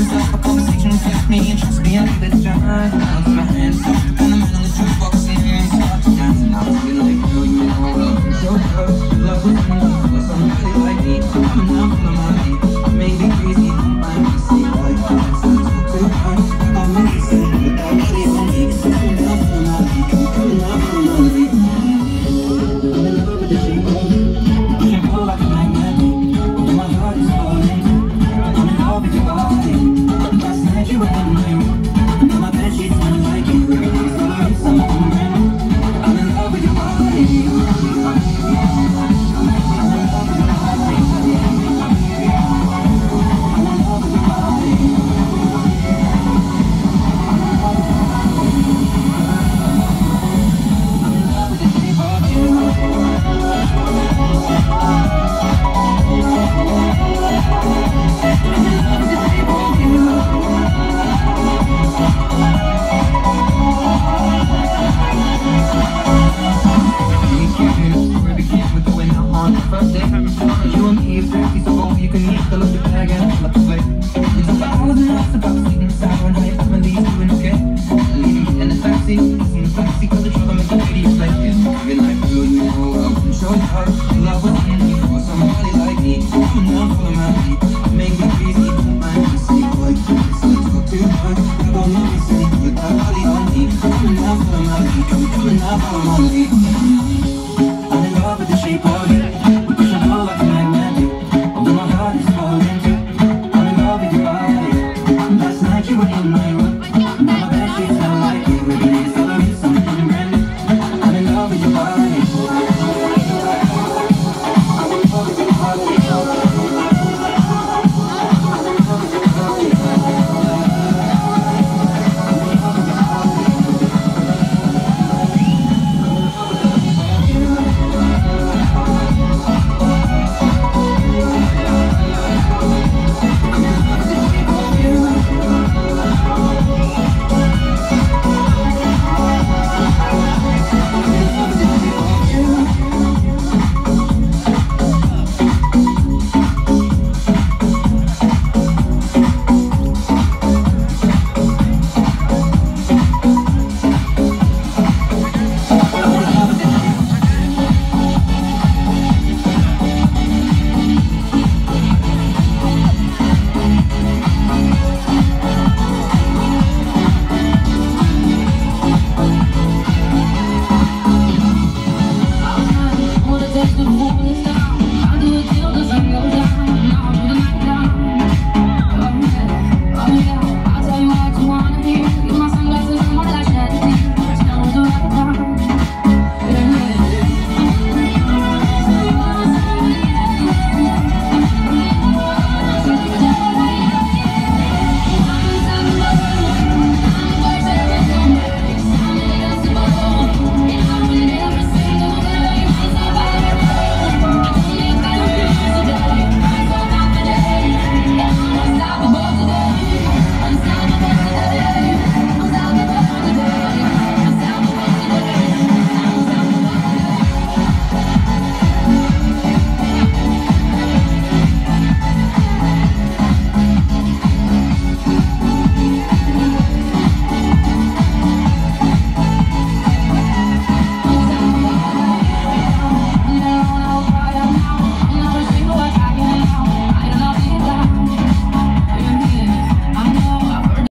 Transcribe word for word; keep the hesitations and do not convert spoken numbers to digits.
up for conversation with me, and trust me, I'll give it a try. I'll put my hands up, and the man on the jukebox and start to dance. And I'll feel like, girl, you know I'm so good. Love with me, for somebody like me. I'm enough for my feet. I may be crazy, don't mind me, say like that. So talk too much, I'm medicine, but that body on me. I'm enough for my feet, I'm enough for my feet. I'm in love with the shape of you. You can pull like a magnet, and my heart is falling. I'm in love with your body. Last night you were in my room, and my bed sheets smell like you. Sorry, something brand new. I'm in love with your body. You and me, fifty, so both you can eat the look bag and flip the plate. It's a thousand lots about sweet and sour and high families doing okay. Leaving me in the backseat, kissing the backseat, cause the trouble makes the ladies play. Every night, girl, you know I wouldn't show you how to love with me for somebody like me. I'm enough for my feet. Make me crazy, don't mind me, say like this. Let's go too much, I don't know me, say with that body on me. I'm enough for my feet, I'm enough for my feet.